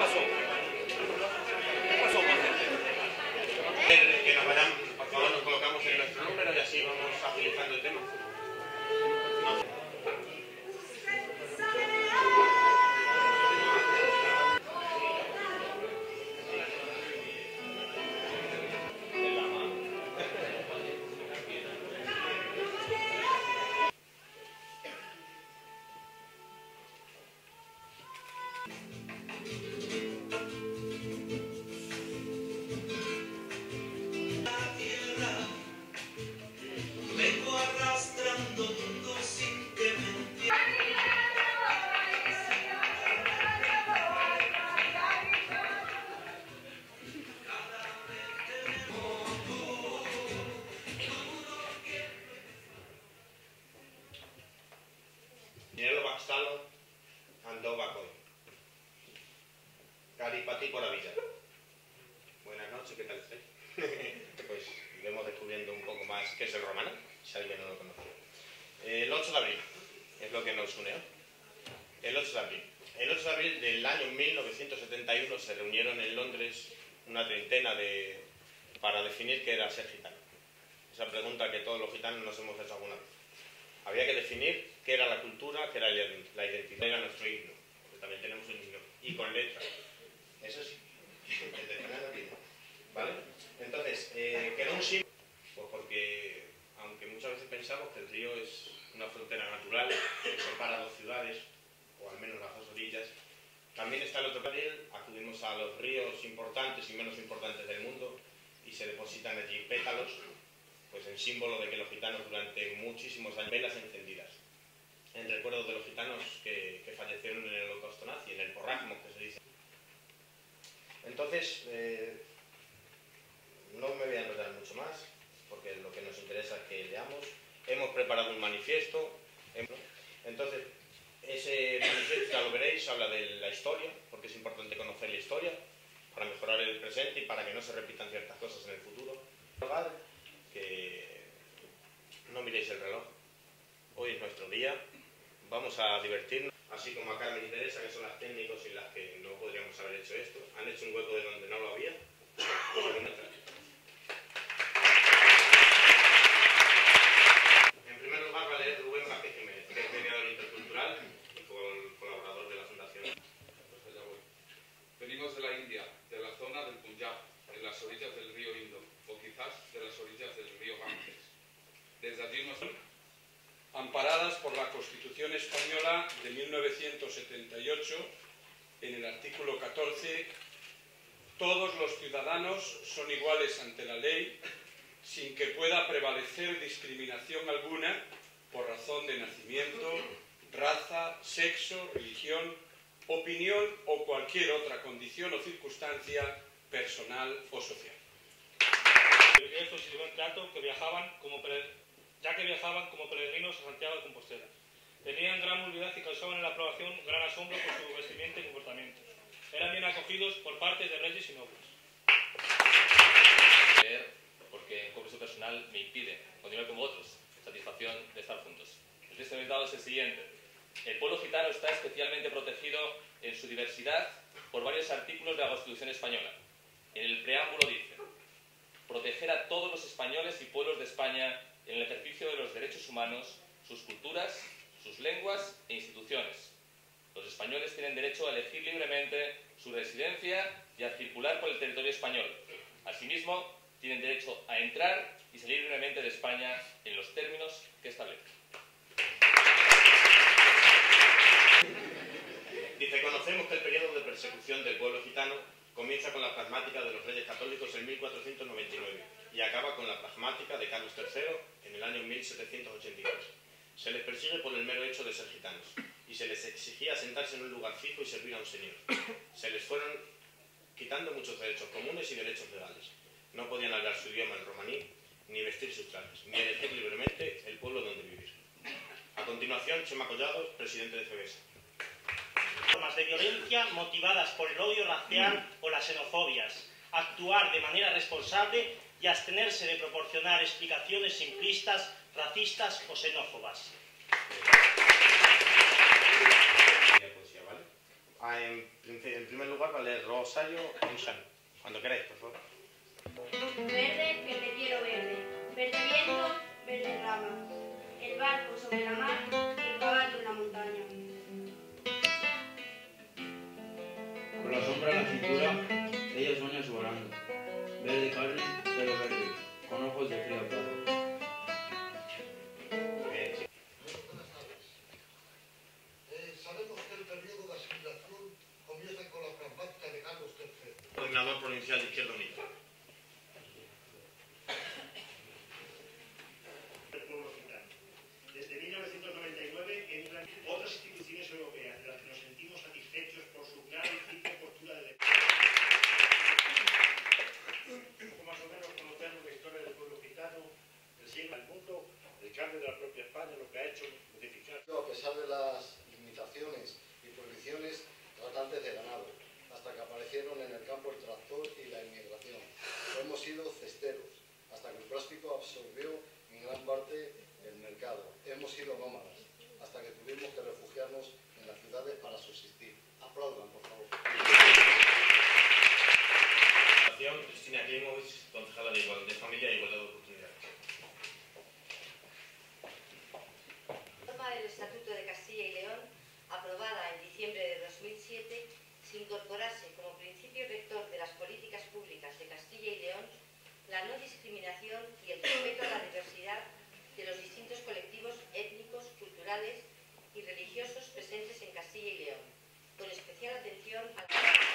pasó? ¿Qué pasó, gente? Que nos vayan, por favor, nos colocamos en nuestro número y así vamos agilizando el tema. Dinero Baxtalo andó Bacoy. Caripatí por la vida. Buenas noches, ¿qué tal estáis? Pues iremos descubriendo un poco más qué es el romano, si alguien no lo conoce. El 8 de abril es lo que nos une hoy. El 8 de abril. El 8 de abril del año 1971 se reunieron en Londres una treintena para definir qué era ser gitano. Esa pregunta que todos los gitanos nos hemos hecho alguna vez. Había que definir qué era la cultura, qué era la identidad. Era nuestro himno, porque también tenemos un himno, y con letra. Eso sí, el de Fernando Pino. ¿Vale? Entonces, quedó un símbolo, pues porque, aunque muchas veces pensamos que el río es una frontera natural que separa dos ciudades, o al menos las dos orillas, también está el otro lado. Acudimos a los ríos importantes y menos importantes del mundo y se depositan allí pétalos, pues en símbolo de que los gitanos durante muchísimos años, velas encendidas, en recuerdo de los gitanos que fallecieron en el holocausto nazi, en el porrasmo, que se dice. Entonces, no me voy a enrollar mucho más, porque lo que nos interesa es que leamos. Hemos preparado un manifiesto. Entonces, ese manifiesto, ya lo veréis, habla de la historia, porque es importante conocer la historia, para mejorar el presente y para que no se repitan ciertas cosas en el futuro. Que no miréis el reloj. Hoy es nuestro día. Vamos a divertirnos. Así como a Carmen y Teresa, que son las técnicos sin las que no podríamos haber hecho esto. Han hecho un hueco de donde no lo había. En primer lugar va a leer Rubén Vázquez Jiménez, que es mediador intercultural y colaborador de la Fundación. Venimos de la India, de la zona del Punjab, en las orillas del río Indo, o quizás de las orillas del río Ganges. Desde allí nos... Amparadas por la Constitución Española de 1978, en el artículo 14, todos los ciudadanos son iguales ante la ley, sin que pueda prevalecer discriminación alguna por razón de nacimiento, raza, sexo, religión, opinión o cualquier otra condición o circunstancia personal o social. Estos y buen trato que viajaban como peregrinos a Santiago de Compostela. Tenían gran movilidad y causaban en la población gran asombro por su vestimenta y comportamiento. Eran bien acogidos por parte de reyes y nobles. Porque en compromiso personal me impide continuar como otros, satisfacción de estar juntos. El texto que me he dado es el siguiente. El pueblo gitano está especialmente protegido en su diversidad por varios artículos de la Constitución Española. En el preámbulo dice: proteger a todos los españoles y pueblos de España en el ejercicio de los derechos humanos, sus culturas, sus lenguas e instituciones. Los españoles tienen derecho a elegir libremente su residencia y a circular por el territorio español. Asimismo, tienen derecho a entrar y salir libremente de España en los términos que establezca. Dice: conocemos que el periodo de persecución del pueblo gitano comienza con la pragmática de los reyes católicos en 1499 y acaba con la pragmática de Carlos III en el año 1782. Se les persigue por el mero hecho de ser gitanos y se les exigía sentarse en un lugar fijo y servir a un señor. Se les fueron quitando muchos derechos comunes y derechos legales. No podían hablar su idioma en romaní, ni vestir sus trajes, ni elegir libremente el pueblo donde vivir. A continuación, Chema Collado, presidente de FEBESA. Formas de violencia motivadas por el odio racial o las xenofobias, actuar de manera responsable y abstenerse de proporcionar explicaciones simplistas, racistas o xenófobas. En primer lugar va a leer Rosario y San. Cuando queráis, por favor. Verde, que te quiero verde. Verde viento, verde rama. El barco sobre la mar y el caballo en la montaña. Con la sombra en la cintura, ella sueña su volando. Verde carne, pelo verde, con ojos de frío plazo. Sabemos que el periodo de asimilación comienza con la pragmática de Carlos III. Coordinador provincial de Izquierda Unida. El pueblo gitano. Desde 1999 entran otras instituciones europeas de las que nos sentimos satisfechos por su clara y firme postura de más o menos conocemos la historia del pueblo gitano, el siglo del mundo, el cambio de la propia España, lo que ha hecho modificar. A pesar de las limitaciones y prohibiciones tratantes de ganado, hasta que aparecieron en el campo el tractor y la inmigración. Hemos sido cesteros, hasta que el plástico absorbió en gran parte el mercado. Hemos sido nómadas, hasta que tuvimos que refugiarnos en las ciudades para subsistir. Aplaudan, por favor. Cristina Klimovic, concejala de Familia e Igualdad de Oportunidades. Toma del Estatuto de Castilla y León, aprobada en diciembre de 2007, se incorporase como principio rector de las políticas públicas de Castilla y León la no discriminación y el respeto a la diversidad de los distintos colectivos étnicos, culturales y religiosos presentes en Castilla y León, con especial atención a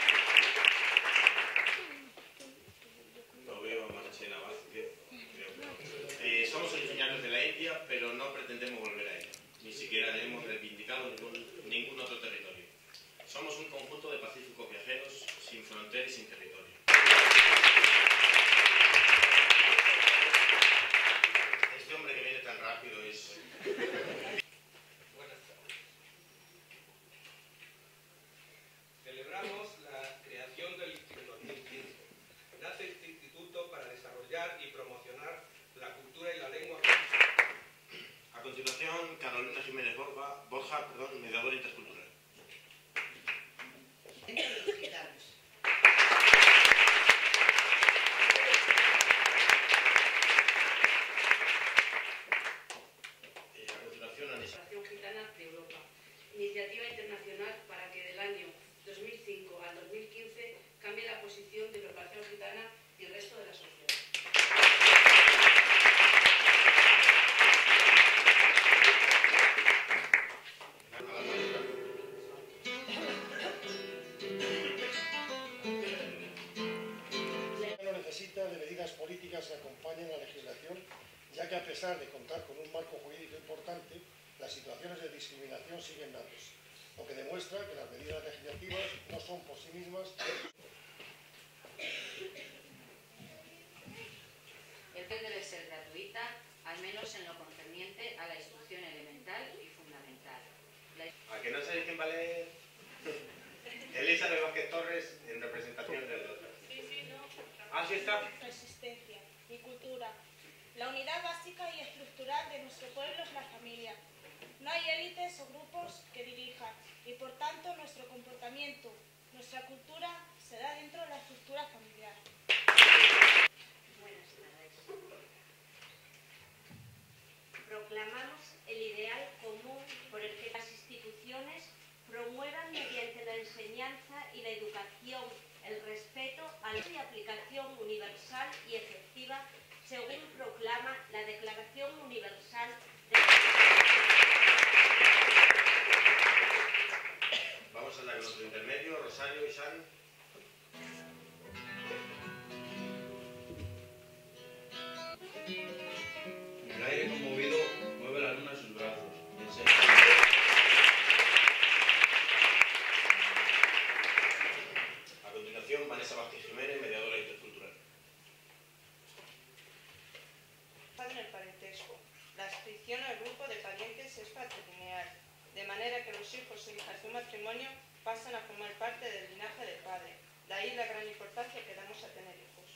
Lo veo a Marchena Vázquez. Somos originarios de la India, pero no pretendemos volver a ella. Ni siquiera hemos reivindicado ningún otro territorio. Somos un conjunto de pacíficos viajeros, sin fronteras y sin territorio. Este hombre que viene tan rápido es... Buenas tardes. Celebramos la creación del Instituto 2015. Nace este instituto para desarrollar y promocionar la cultura y la lengua. A continuación, Carolina Jiménez Borja, mediadora intercultural. los gitanos. A continuación, Anisa. Asociación Gitana de Europa. Iniciativa internacional para que del año 2005 al 2015 cambie la posición de la población gitana y el resto de la sociedad. No necesita de medidas políticas que acompañen la legislación, ya que a pesar de contar con un marco jurídico importante, las situaciones de discriminación siguen dándose, lo que demuestra que las medidas legislativas no son por sí mismas. El PEL debe ser gratuita, al menos en lo concerniente a la instrucción elemental y fundamental. ¿A que no sabéis quién va a leer? Elisa de Vázquez Torres, en representación del doctor. Ah, sí está. Resistencia y cultura. La unidad básica y estructural de nuestro pueblo es la familia. No hay élites o grupos que dirijan y por tanto nuestro comportamiento, nuestra cultura se da dentro de la estructura familiar. Buenas tardes. Proclamamos el ideal común por el que las instituciones promuevan mediante la enseñanza y la educación el respeto a la aplicación universal y efectiva según proclama la Declaración Universal de Vamos a hablar con nuestro intermedio, Rosario y San. En el aire conmovido mueve la luna sus brazos y enseña. A continuación, Vanessa Vázquez Jiménez, mediadora intercultural. En el parentesco. La adscripción al grupo de parientes es patrilineal, de manera que los hijos e hijas de un matrimonio pasan a formar parte del linaje del padre. De ahí la gran importancia que damos a tener hijos.